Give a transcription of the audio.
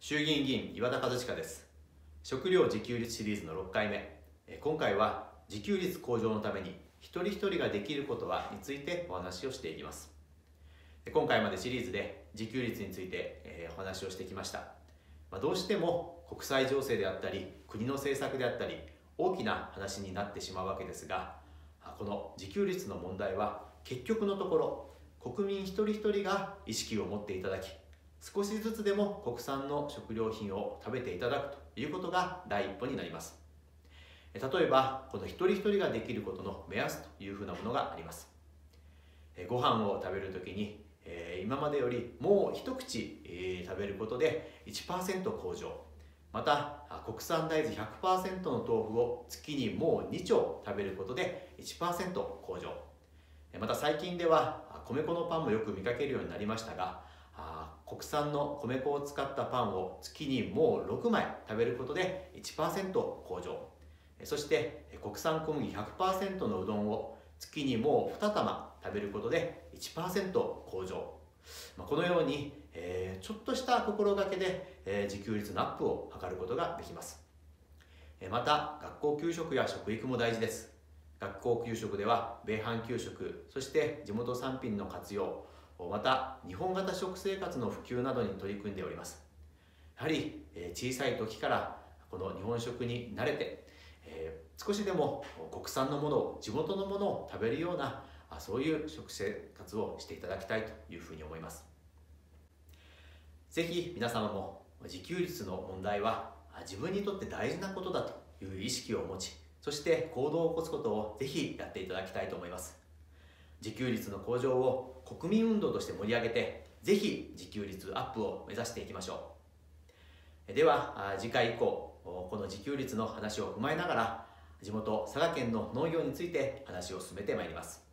衆議院議員岩田和親です。食料自給率シリーズの6回目。今回は自給率向上のために一人一人ができることはについてお話をしていきます。今回までシリーズで自給率についてお話をしてきました。どうしても国際情勢であったり国の政策であったり大きな話になってしまうわけですが、この自給率の問題は結局のところ国民一人一人が意識を持っていただき、少しずつでも国産の食料品を食べていただくということが第一歩になります。例えばこの一人一人ができることの目安というふうなものがあります。ご飯を食べるときに今までよりもう一口食べることで 1% 向上、また国産大豆 100% の豆腐を月にもう2丁食べることで 1% 向上、また最近では米粉のパンもよく見かけるようになりましたが、国産の米粉を使ったパンを月にもう6枚食べることで 1% 向上、そして国産小麦 100% のうどんを月にもう2玉食べることで 1% 向上、このようにちょっとした心がけで自給率のアップを図ることができます。また学校給食や食育も大事です。学校給食では米飯給食、そして地元産品の活用、また日本型食生活の普及などに取り組んでおります。やはり小さい時からこの日本食に慣れて少しでも国産のものを、地元のものを食べるようなそういう食生活をしていただきたいというふうに思います。ぜひ皆様も自給率の問題は自分にとって大事なことだという意識を持ち、そして行動を起こすことをぜひやっていただきたいと思います。自給率の向上を国民運動として盛り上げて、ぜひ自給率アップを目指していきましょう。では次回以降、この自給率の話を踏まえながら地元佐賀県の農業について話を進めてまいります。